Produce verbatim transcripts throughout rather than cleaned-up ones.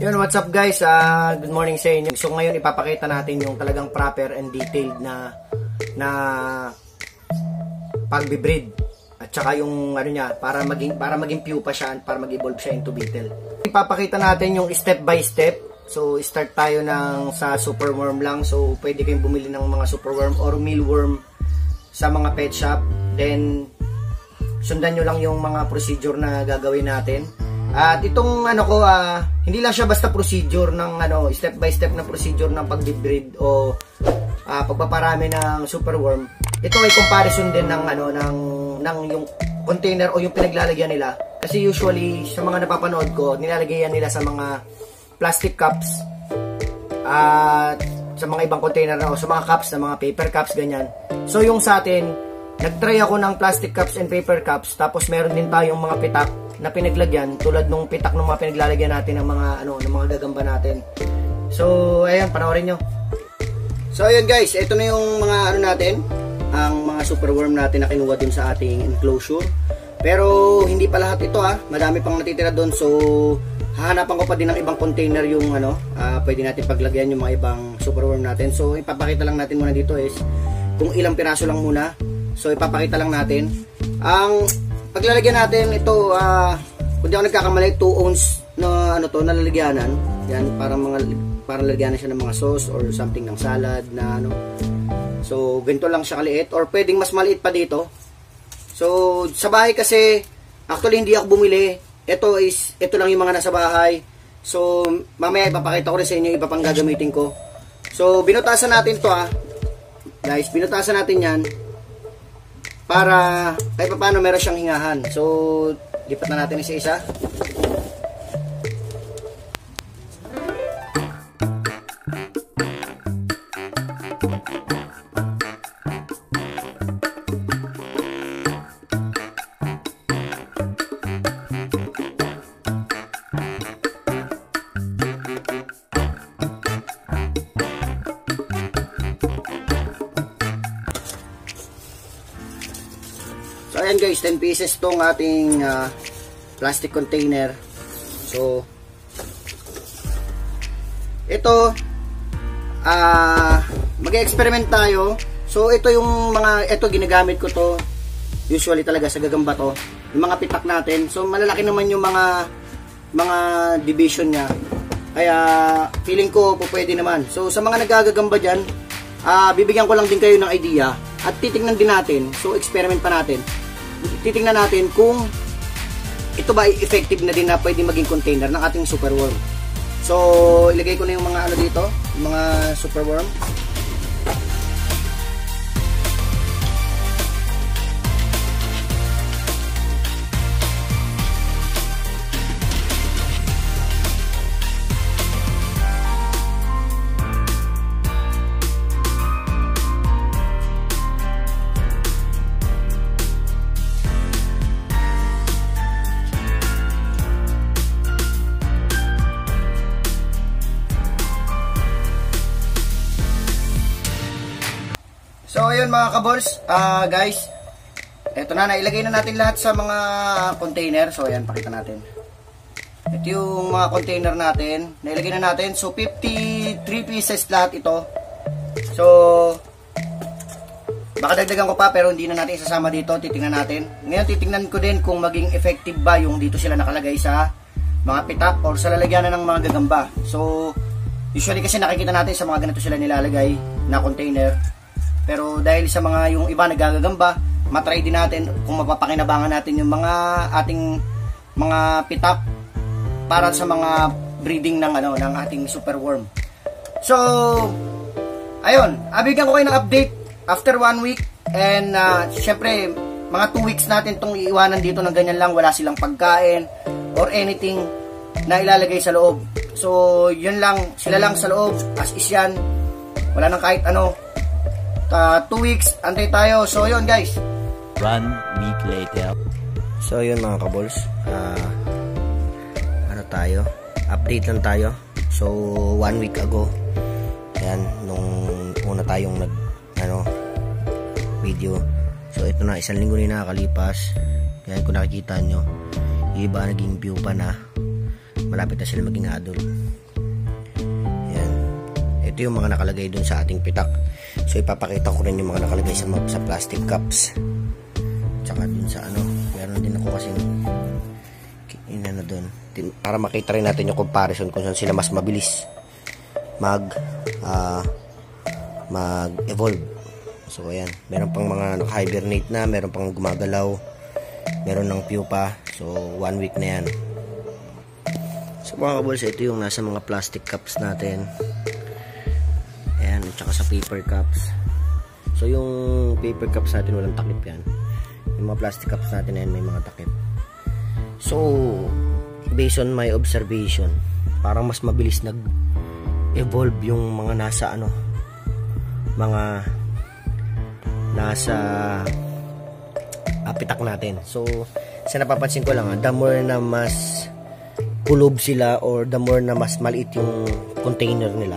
Yun, what's up guys? Uh, good morning sa inyo. So ngayon ipapakita natin yung talagang proper and detailed na na pagbe-breed at saka yung ano niya para maging para maging pupa siya, para mag-evolve siya into beetle. Ipapakita natin yung step by step. So start tayo ng sa superworm lang. So pwede kayong bumili ng mga superworm or mealworm sa mga pet shop. Then sundan nyo lang yung mga procedure na gagawin natin. At itong ano ko, uh, hindi lang siya basta procedure ng ano, step by step na procedure ng pag-breed o uh, pagpaparami ng superworm. Ito ay comparison din ng ano ng ng yung container o yung pinaglalagyan nila. Kasi usually sa mga napapanood ko, nilalagyan nila sa mga plastic cups at sa mga ibang container na o sa mga cups, na mga paper cups ganyan. So yung sa atin, nagtry ako ng plastic cups and paper cups, tapos meron din tayong mga pitak na pinaglagyan tulad nung pitak ng mga pinaglalagyan natin ng mga ano ng mga gagamba natin. So ayan, panoorin nyo. So ayun guys, ito na yung mga ano natin, ang mga superworm natin na kinuha dun sa ating enclosure. Pero hindi pa lahat ito ah, madami pang natitira doon. So hahanapan ko pa din ng ibang container yung ano, uh, pwede natin paglagyan yung mga ibang superworm natin. So ipapakita lang natin muna dito is kung ilang piraso lang muna. So ipapakita lang natin ang paglalagyan natin ito, uh, kung di ako nagkakamali, two ounce na ano to, nalalagyanan. Yan, parang mga parang lalagyanan siya ng mga sauce or something ng salad na ano. So, ganito lang siya kaliit or pwedeng mas maliit pa dito. So, sa bahay kasi actually hindi ako bumili. Ito is ito lang yung mga nasa bahay. So, mamaya ipapakita ko rin sa inyo iba pang gagamitin ko. So, binutasan natin to ah. Guys, binutasan natin 'yan. Para kahit pa paano meron siyang hingahan. So, lipat na natin isa-isa. So ayan guys, ten pieces tong ating uh, plastic container. So ito uh, mag-experiment tayo. So ito yung mga, ito ginagamit ko to usually talaga sa gagamba to, yung mga pitak natin. So malalaki naman yung mga mga division niya, kaya feeling ko po pwede naman. So sa mga nagagagamba dyan, uh, bibigyan ko lang din kayo ng idea at titingnan din natin. So experiment pa natin, titingnan natin kung ito ba effective na din na pwede maging container ng ating superworm. So ilagay ko na yung mga ano dito, yung mga superworm. So ayun mga kabols, uh, guys, eto na, nailagay na natin lahat sa mga container. So ayan, pakita natin. Ito yung mga container natin, nailagay na natin. So fifty-three pieces lahat ito. So baka dagdagan ko pa pero hindi na natin isasama dito, titingnan natin. Ngayon titingnan ko din kung maging effective ba yung dito sila nakalagay sa mga pitak or sa lalagyanan ng mga gagamba. So usually kasi nakikita natin sa mga ganito sila nilalagay na container. Pero dahil sa mga yung iba nagagagamba, matry din natin kung mapapakinabangan natin yung mga ating mga pitak para sa mga breeding ng ano ng ating superworm. So ayun, abigyan ko kayo ng update after one week, and uh, syempre mga two weeks natin tong iiwanan dito ng ganyan lang, wala silang pagkain or anything na ilalagay sa loob. So yun lang, sila lang sa loob as is yan, wala nang kahit ano. Uh, two weeks, antay tayo. So yun guys, one week later. So yun mga kabols, uh, ano tayo, update lang tayo. So one week ago, ayan, nung una tayong nag ano video. So ito na, isang linggo na nakakalipas. Yan kung nakikita nyo, yung iba naging pupa na, malapit na sila maging adult. Yan. Ito yung mga nakalagay dun sa ating pitak. So ipapakita ko rin yung mga nakalagay sa, sa plastic cups. Tsaka dun sa ano, meron din ako kasing inano dun, para makita rin natin yung comparison kung saan sila mas mabilis mag uh, mag-evolve. So ayan, meron pang mga naka-hibernate na, meron pang gumagalaw, meron ng pupa. So one week na yan. So mga kaballs, ito yung nasa mga plastic cups natin. Ayan, tsaka sa paper cups. So yung paper cups natin walang takip yan. Yung mga plastic cups natin ayan, may mga takip. So based on my observation, parang mas mabilis nag-evolve yung mga nasa ano, mga nasa apitak natin. So sa napapansin ko lang, the more na mas kulob sila or the more na mas maliit yung container nila,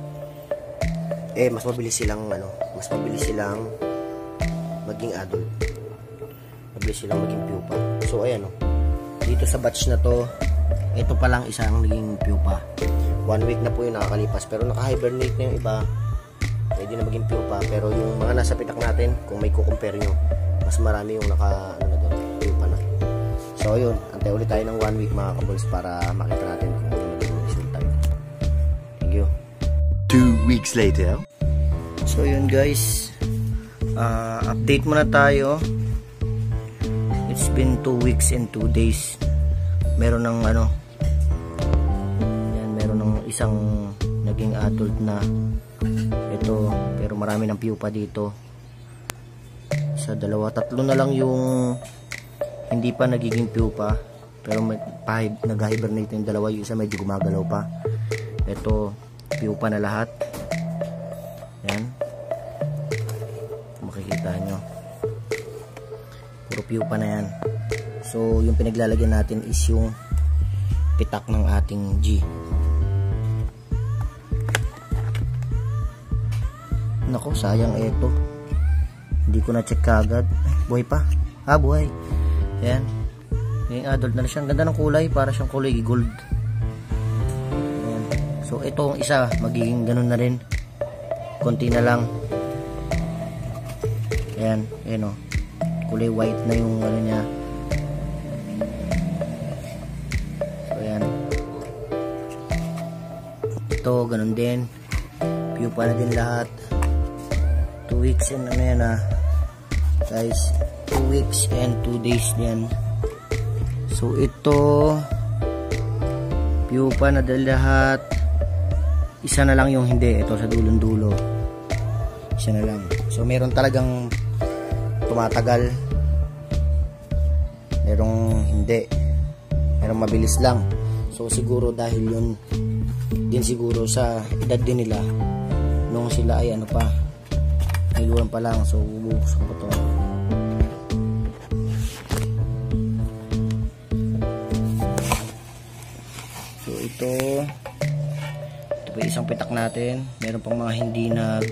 eh mas mabilis silang ano, mas mabilis silang maging adult, mabilis silang maging pupa. So ayan o, dito sa batch na to, ito pa lang isang naging pupa. One week na po yung nakakalipas, pero naka-hibernate na yung iba, pwede na maging pupa. Pero yung mga nasa pitak natin, kung may kukumpare nyo, mas marami yung naka ano na doon, pupa na. So yun, antay ulit tayo ng one week mga kaballs para makita natin kung ano magiging resulta. Thank you. Two weeks later. So yun guys, uh, update muna tayo. It's been two weeks and two days. Meron ng ano, yan, meron ng isang naging adult na ito, pero marami ng pupa dito. Sa dalawa, tatlo na lang yung hindi pa nagiging pupa, pero may nag-hibernate yung dalawa. Yung isa medyo gumagalaw pa. Ito pupa na lahat. Yan, makikita nyo, puro pupa na yan. So yung pinaglalagyan natin is yung pitak ng ating G. Nako, sayang ito, hindi ko na check kagad. Buhay pa, ah buhay. Yan, yung adult na siya. Ang ganda ng kulay, para siyang kulay gold. Yan. So itong isa magiging ganun na rin, konti na lang. Yan, yan o, kulay white na yung ano niya. So yan, ito ganun din, pupa na din lahat. Two weeks and ano yan ah guys, two weeks and two days yan. So ito pupa na din lahat. Isa na lang yung hindi, ito sa dulong dulo, isa na lang. So meron talagang tumatagal, merong hindi, merong mabilis lang. So siguro dahil yun din siguro sa edad din nila, nung sila ay ano pa, niluwan pa lang. So bubuksan ko to. So ito, ito pa isang pitak natin. Meron pang mga hindi nag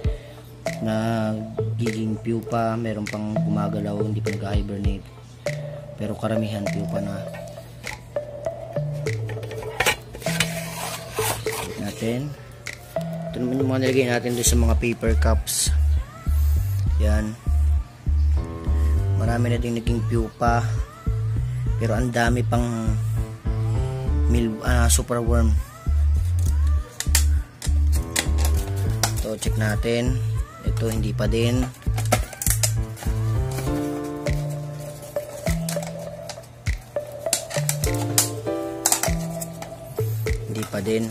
nagiging pupa, meron pang gumagalaw, hindi pa nag-hibernate, pero karamihan pupa na. Ito natin, ito naman yung mga nilagay natin doon sa mga paper cups. Yan, marami na din naging pupa, pero ang dami pang mil, uh, superworm. Ito, check natin. Ito hindi pa din. Hindi pa din.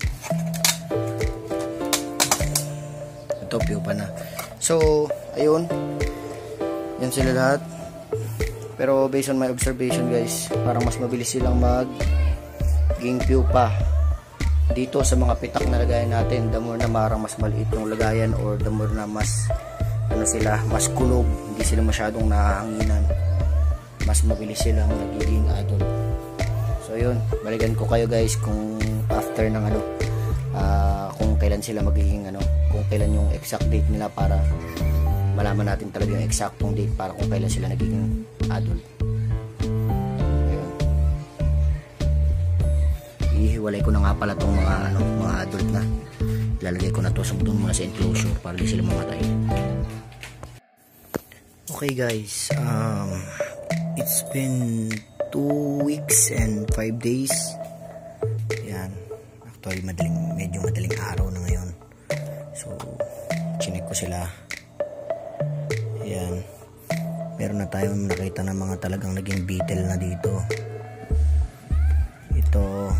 Ito pupa na. So ayun, yan sila lahat. Pero based on my observation guys, parang mas mabilis silang mag ging pupa dito sa mga pitak na lagayan natin. The more na marang mas maliit yung lagayan, or the more na mas ano sila, mas kulob, hindi sila masyadong nahanginan, mas mabilis silang nagiging adult. So yun, balikan ko kayo guys kung after ng ano, uh, kung kailan sila magiging ano, kung kailan yung exact date nila, para malaman natin talaga yung exactong date para kung kailan sila nagiging adult. Ayun. hiniwalay ko na nga pala tong mga, ano, mga adult na. Ilalagay ko na to sa doon muna sa enclosure para di sila mamatay. Okay guys, um, it's been two weeks and five days. Ayan, actually madaling, medyo madaling araw na ngayon. So, chinek ko sila. Ayan, meron na tayong nakita ng mga talagang naging beetle na dito. Ito,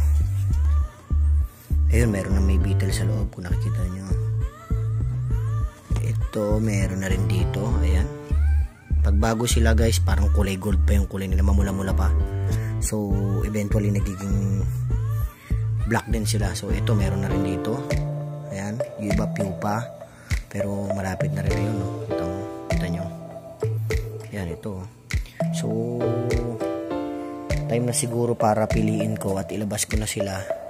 ayun, meron na may beetle sa loob kung nakikita nyo. Ito, meron na rin dito. Ayan, pagbago sila guys, parang kulay gold pa yung kulay nila, mamula-mula pa. So eventually nagiging black din sila. So ito, meron na rin dito. Ayan, yung iba pupa, pero malapit na rin yun, no? Ito, kita nyo. Ayan, ito. So time na siguro para piliin ko at ilabas ko na sila.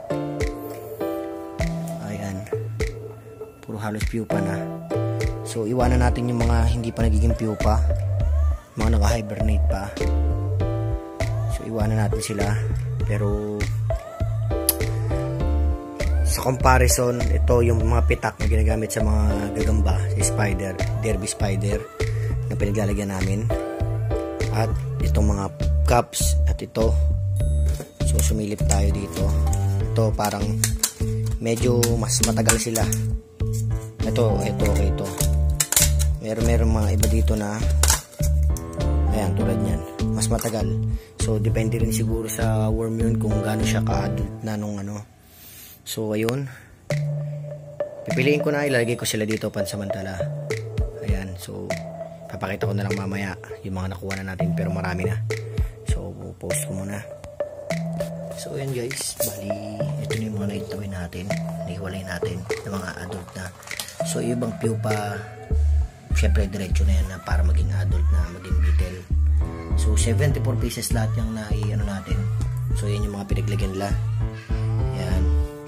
Ayan, puro halos pupa na. So iwanan natin yung mga hindi pa nagiging pupa, mga naka-hibernate pa. So iwanan natin sila. Pero sa comparison, ito yung mga pitak na ginagamit sa mga gagamba, si spider, derby spider na pinaglalagyan namin. At itong mga cups at ito. So sumilip tayo dito. Ito parang medyo mas matagal sila. Ito, ito, ito. Meron meron mga iba dito na ayan, tulad nyan, mas matagal. So depende rin siguro sa worm yun kung gaano siya ka-adult na nung ano. So ayun, pipiliin ko na, ilalagay ko sila dito pansamantala. Ayan, so papakita ko na lang mamaya yung mga nakuha na natin, pero marami na. So post ko muna. So ayan guys, bali ito na yung mga naitawin natin, nahiwalay natin ng mga adult na. So yung ibang pupa, syempre diretso na yan na para maging adult na, maging beetle. So seventy-four pieces lahat yung nai-ano natin. So yan yung mga pinaglagyan nila. Yan.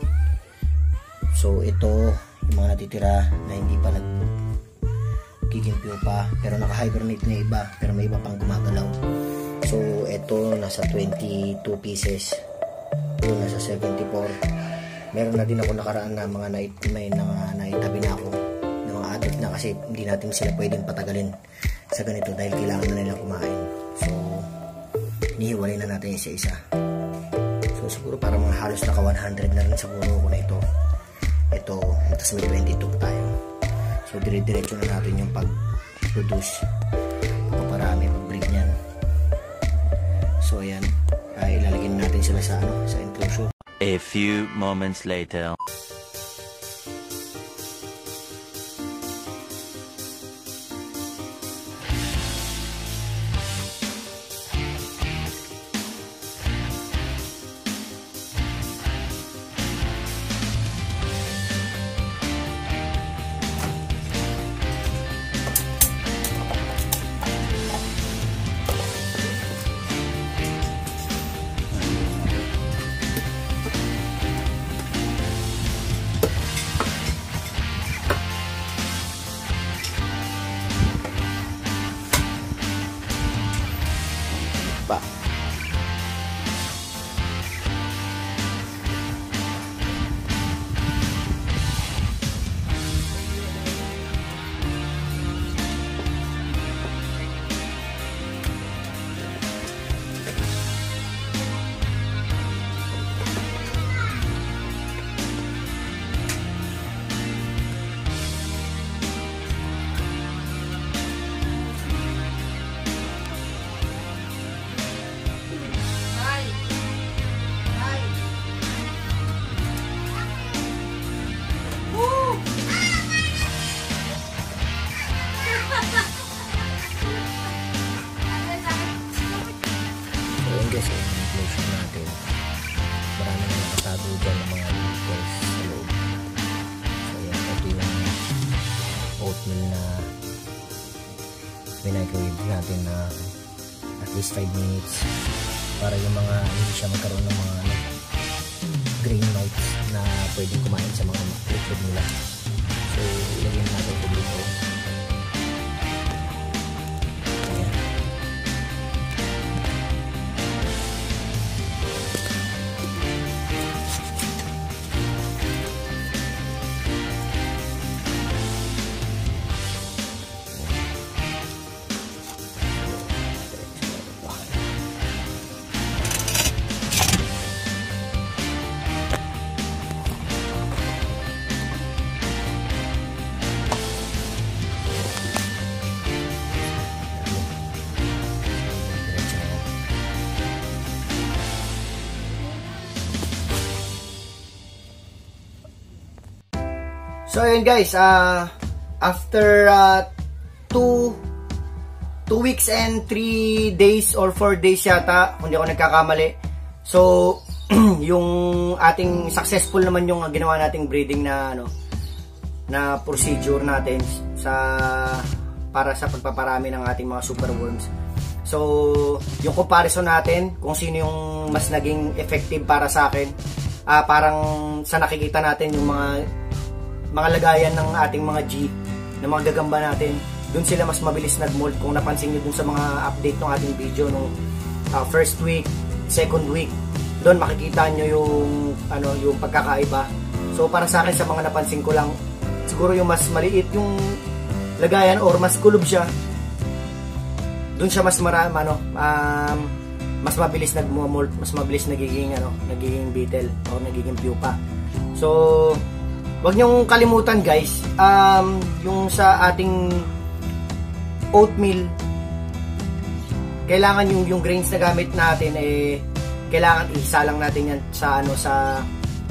So ito yung mga natitira na hindi pa nagiging pupa, pero naka-hibernate na iba, pero may iba pang gumagalaw. So ito nasa twenty-two pieces, yun nasa seventy-four. Meron na din ako nakaraan na mga night, may naitabi na ako ng mga adult na, kasi hindi natin sila pwedeng patagalin sa ganito dahil kailangan na nila kumain. So inihiwalay na natin isa-isa. So siguro parang mga halos naka one hundred na rin siguro ko na ito. Ito, tapos may twenty-two tayo. So dire-diretso na natin yung pag-produce, pagparami, pag-breed niyan. So ayan, ay ilalagay natin sila sa ano, sa enclosure. A few moments later. Pa. guys, yung enclosure natin, marami na nakatago dyan ng mga beetles sa loob. So yan, ito yung oatmeal na pinag-wave natin na at least five minutes para yung mga hindi siya magkaroon ng mga ano, green mites na pwedeng kumain sa mga liquid nila. So ilagyan natin ito dito. So ayun guys, uh, after uh, two two weeks and three days or four days yata, kung di ako nagkakamali. So yung ating successful naman yung ginawa nating breeding na ano na procedure natin sa para sa pagpaparami ng ating mga superworms. So yung comparison natin kung sino yung mas naging effective para sa akin, uh, parang sa nakikita natin yung mga mga lagayan ng ating mga G, ng mga gagamba natin, dun sila mas mabilis nag-molt. Kung napansin nyo dun sa mga update ng ating video nung uh, first week, second week, doon makikita nyo yung ano yung pagkakaiba. So para sa akin, sa mga napansin ko lang, siguro yung mas maliit yung lagayan or mas kulob siya, doon siya mas marami ano, um, mas mabilis nag-molt, mas mabilis nagiging ano, nagiging beetle o nagiging pupa. So wag niyong kalimutan guys, um, yung sa ating oatmeal, kailangan yung yung grains na gamit natin eh kailangan isa lang natin yan sa ano sa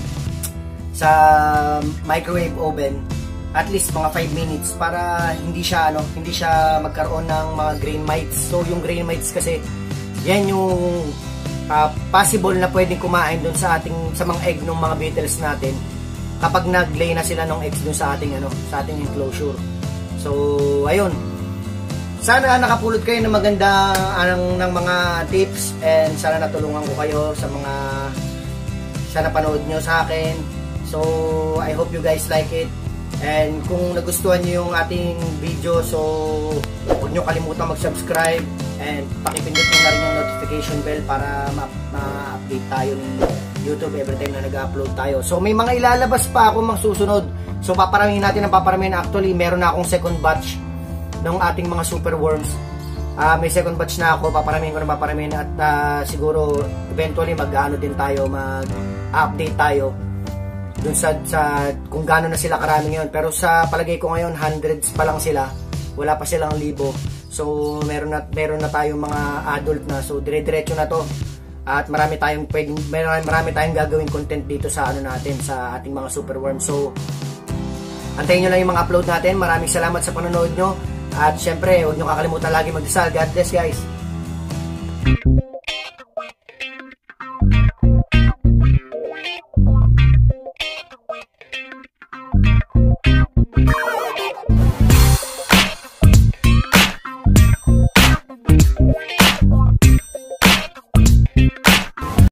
sa microwave oven at least mga five minutes para hindi siya ano hindi siya magkaroon ng mga grain mites. So yung grain mites kasi yan yung uh, possible na pwedeng kumain doon sa ating sa mga egg ng mga beetles natin kapag nag-lay na sila ng eggs doon sa ating ano sa ating enclosure. So ayun, sana nakapulot kayo ng maganda anong ng mga tips, and sana natulungan ko kayo sa mga sa napanood nyo sa akin. So I hope you guys like it, and kung nagustuhan nyo yung ating video, so huwag nyo kalimutan mag-subscribe and pakipindot nyo na rin yung notification bell para ma-update tayo ng YouTube every time na nag-upload tayo. So may mga ilalabas pa ako mga susunod. So paparamihin natin ang paparamihin. Actually, meron na akong second batch ng ating mga superworms. Uh, may second batch na ako, paparamihin ko na paparamihin at uh, siguro eventually mag-ano din tayo, mag-update tayo dun sa, sa kung gaano na sila karami ngayon. Pero sa palagay ko ngayon, hundreds pa lang sila. Wala pa silang libo. So meron na, meron na tayong mga adult na. So dire-diretso na to. At marami tayong pwedeng, marami, marami tayong gagawin content dito sa ano natin, sa ating mga superworms. So antayin nyo lang yung mga upload natin. Maraming salamat sa panonood nyo. At syempre, huwag nyo kakalimutan lagi magdasal. God bless guys.